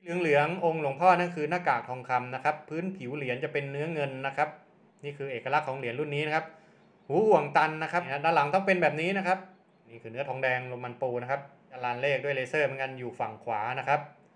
เหลืองๆองค์หลวงพ่อนั่นคือหน้ากากทองคำนะครับพื้นผิวเหรียญจะเป็นเนื้อเงินนะครับนี่คือเอกลักษณ์ของเหรียญรุ่นนี้นะครับหูห่วงตันนะครับด้านหลังต้องเป็นแบบนี้นะครับนี่คือเนื้อทองแดงโรมันปูนะครับจะลานเลขด้วยเลเซอร์เหมือนกันอยู่ฝั่งขวานะครับ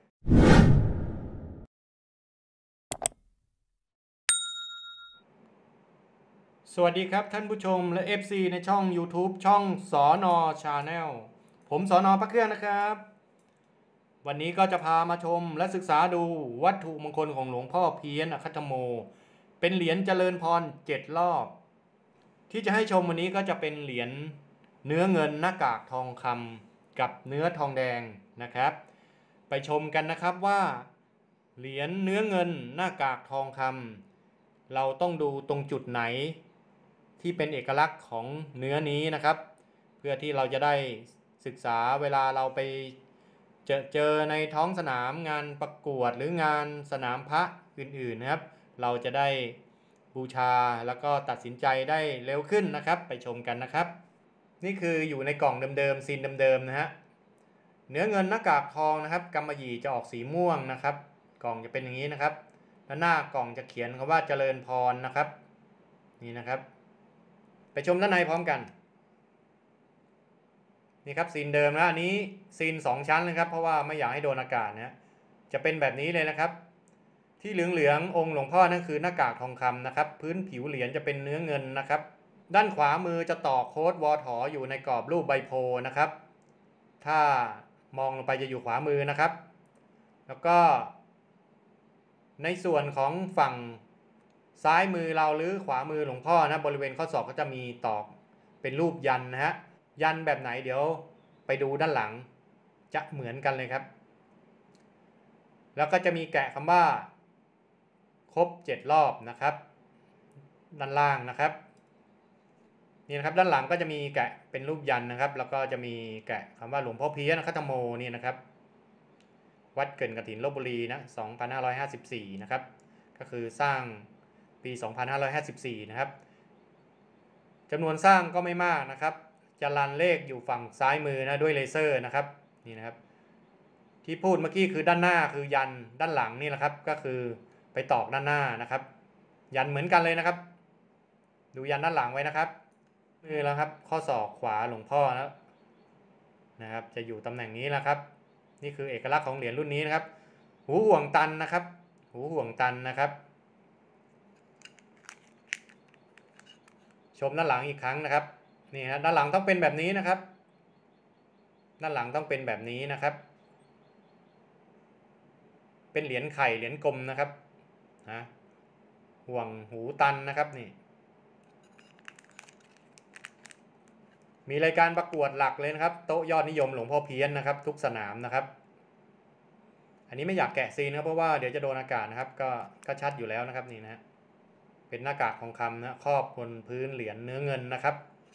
สวัสดีครับท่านผู้ชมและ FC ในช่อง YouTube ช่องสนชาแนลผมสนพระเครื่องนะครับวันนี้ก็จะพามาชมและศึกษาดูวัตถุมงคลของหลวงพ่อเพี้ยนอคัตโมเป็นเหรียญเจริญพร7 รอบที่จะให้ชมวันนี้ก็จะเป็นเหรียญเนื้อเงินหน้ากากทองคำกับเนื้อทองแดงนะครับไปชมกันนะครับว่าเหรียญเนื้อเงินหน้ากากทองคำเราต้องดูตรงจุดไหนที่เป็นเอกลักษณ์ของเนื้อนี้นะครับเพื่อที่เราจะได้ศึกษาเวลาเราไปเจอในท้องสนามงานประกวดหรืองานสนามพระอื่นๆนะครับเราจะได้บูชาแล้วก็ตัดสินใจได้เร็วขึ้นนะครับไปชมกันนะครับนี่คืออยู่ในกล่องเดิมๆซีนเดิมๆนะฮะเนื้อเงินหน้ากากทองนะครับกำมะหยี่จะออกสีม่วงนะครับกล่องจะเป็นอย่างนี้นะครับและหน้ากล่องจะเขียนคำว่าเจริญพรนะครับนี่นะครับไปชมด้านในพร้อมกันนี่ครับซีนเดิมนะอันนี้ซีน2 ชั้นเลยครับเพราะว่าไม่อยากให้โดนอากาศนะจะเป็นแบบนี้เลยนะครับที่เหลืองๆองค์หลวงพ่อนั่นคือหน้ากากทองคำนะครับพื้นผิวเหรียญจะเป็นเนื้อเงินนะครับด้านขวามือจะต่อโค้ดวอถออยู่ในกรอบรูปใบโพนะครับถ้ามองลงไปจะอยู่ขวามือนะครับแล้วก็ในส่วนของฝั่งซ้ายมือเราหรือขวามือหลวงพ่อนะบริเวณข้อศอกก็จะมีตอกเป็นรูปยันนะฮะยันแบบไหนเดี๋ยวไปดูด้านหลังจะเหมือนกันเลยครับแล้วก็จะมีแกะคำว่าครบ7 รอบนะครับด้านล่างนะครับนี่นะครับด้านหลังก็จะมีแกะเป็นรูปยันนะครับแล้วก็จะมีแกะคำว่าหลวงพ่อเพี้ยนคัตโมนี่นะครับวัดเกินกฐินลพบุรีนะ2554นะครับก็คือสร้างปี2554นะครับจำนวนสร้างก็ไม่มากนะครับจะรันเลขอยู่ฝั่งซ้ายมือนะด้วยเลเซอร์นะครับนี่นะครับที่พูดเมื่อกี้คือด้านหน้าคือยันด้านหลังนี่แหละครับก็คือไปตอกด้านหน้านะครับยันเหมือนกันเลยนะครับดูยันด้านหลังไว้นะครับมือแล้วครับข้อศอกขวาหลวงพ่อนะครับจะอยู่ตำแหน่งนี้แล้วครับนี่คือเอกลักษณ์ของเหรียญรุ่นนี้นะครับหูห่วงตันนะครับหูห่วงตันนะครับชมด้านหลังอีกครั้งนะครับนี่ฮะด้านหลังต้องเป็นแบบนี้นะครับด้านหลังต้องเป็นแบบนี้นะครับเป็นเหรียญไข่เหรียญกลมนะครับนะห่วงหูตันนะครับนี่มีรายการประกวดหลักเลยนะครับโต๊ะยอดนิยมหลวงพ่อเพี้ยนนะครับทุกสนามนะครับอันนี้ไม่อยากแกะซีนนะครับเพราะว่าเดี๋ยวจะโดนอากาศนะครับก็ชัดอยู่แล้วนะครับนี่นะเป็นหน้ากากทองคำนะครอบบนพื้นเหรียญเนื้อเงินนะครับ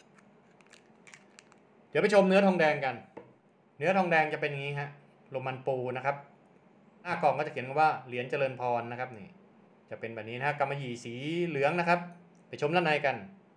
เดี๋ยวไปชมเนื้อทองแดงกันเนื้อทองแดงจะเป็นอย่างนี้ฮะโรมันปูนะครับหน้ากล่องก็จะเขียนว่าเหรียญเจริญพรนะครับนี่จะเป็นแบบนี้นะกำมะหยี่สีเหลืองนะครับไปชมด้านในกัน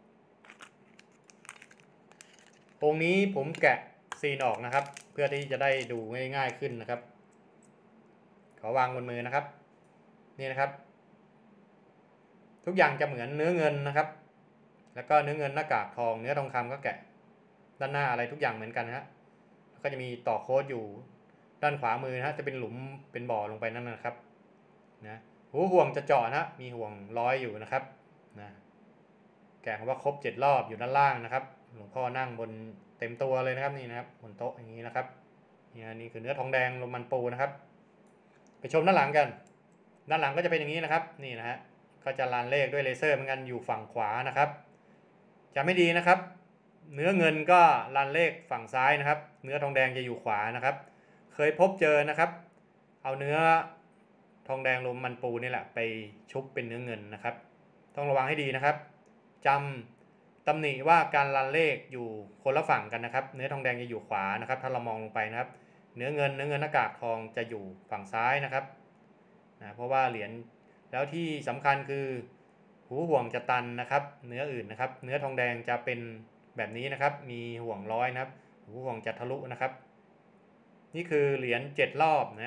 องค์นี้ผมแกะซีนออกนะครับเพื่อที่จะได้ดูง่ายๆขึ้นนะครับขอวางบนมือนะครับนี่นะครับทุกอย่างจะเหมือนเนื้อเงินนะครับแล้วก็เนื้อเงินหน้ากากทองเนื้อทองคำก็แกะด้านหน้าอะไรทุกอย่างเหมือนกันฮะแล้วก็จะมีต่อโค้ดอยู่ด้านขวามือนะฮะจะเป็นหลุมเป็นบ่อลงไปนั่นนะครับนะหูห่วงจะเจาะนะมีห่วงร้อยอยู่นะครับนะแกะคำว่าครบ7 รอบอยู่ด้านล่างนะครับหลวงพ่อนั่งบนเต็มตัวเลยนะครับนี่นะครับบนโต๊ะอย่างนี้นะครับนี่คือเนื้อทองแดงโรมันปูนะครับไปชมด้านหลังกันด้านหลังก็จะเป็นอย่างนี้นะครับนี่นะฮะก็จะรันเลขด้วยเลเซอร์เหมือนกันอยู่ฝั่งขวานะครับจะไม่ดีนะครับเนื้อเงินก็รันเลขฝั่งซ้ายนะครับเนื้อทองแดงจะอยู่ขวานะครับเคยพบเจอนะครับเอาเนื้อทองแดงโรมันปูนี่แหละไปชุบเป็นเนื้อเงินนะครับต้องระวังให้ดีนะครับจำตำหนิว่าการรันเลขอยู่คนละฝั่งกันนะครับเนื้อทองแดงจะอยู่ขวานะครับถ้าเรามองลงไปนะครับเนื้อเงินหน้ากากทองจะอยู่ฝั่งซ้ายนะครับเพราะว่าเหรียญแล้วที่สำคัญคือหูห่วงจะตันนะครับเนื้ออื่นนะครับเนื้อทองแดงจะเป็นแบบนี้นะครับมีห่วงร้อยนะครับหูห่วงจะทะลุนะครับนี่คือเหรียญ7 รอบนะ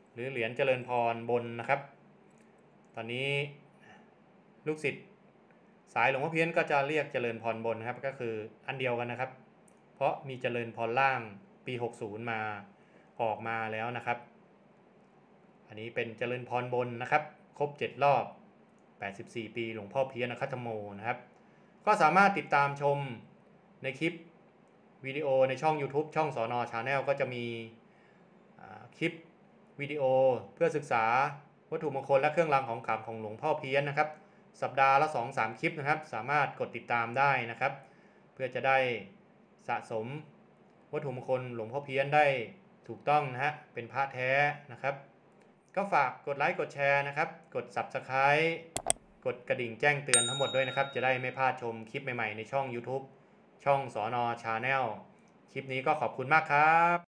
หรือเหรียญเจริญพรบนนะครับ ตอนนี้ลูกศิษย์สายหลวงพ่อเพี้ยนก็จะเรียกเจริญพรบนครับก็คืออันเดียวกันนะครับเพราะมีเจริญพรล่างปี60มาออกมาแล้วนะครับอันนี้เป็นเจริญพรบนนะครับครบ7รอบ84ปีหลวงพ่อเพี้ยนอคัตโมนะครับก็สามารถติดตามชมในคลิปวิดีโอในช่อง YouTube ช่องสน.ชาแนลก็จะมีคลิปวิดีโอเพื่อศึกษาวัตถุมงคลและเครื่องรางของขลังของหลวงพ่อเพี้ยนนะครับสัปดาห์ละ 2-3 คลิปนะครับสามารถกดติดตามได้นะครับเพื่อจะได้สะสมวัตถุมงคลหลวงพ่อเพี้ยนได้ถูกต้องนะฮะเป็นพระแท้นะครับก็ฝากกดไลค์กดแชร์นะครับกด Subscribe กดกระดิ่งแจ้งเตือนทั้งหมดด้วยนะครับจะได้ไม่พลาดชมคลิปใหม่ๆในช่อง YouTube ช่องสน.ชาแนลคลิปนี้ก็ขอบคุณมากครับ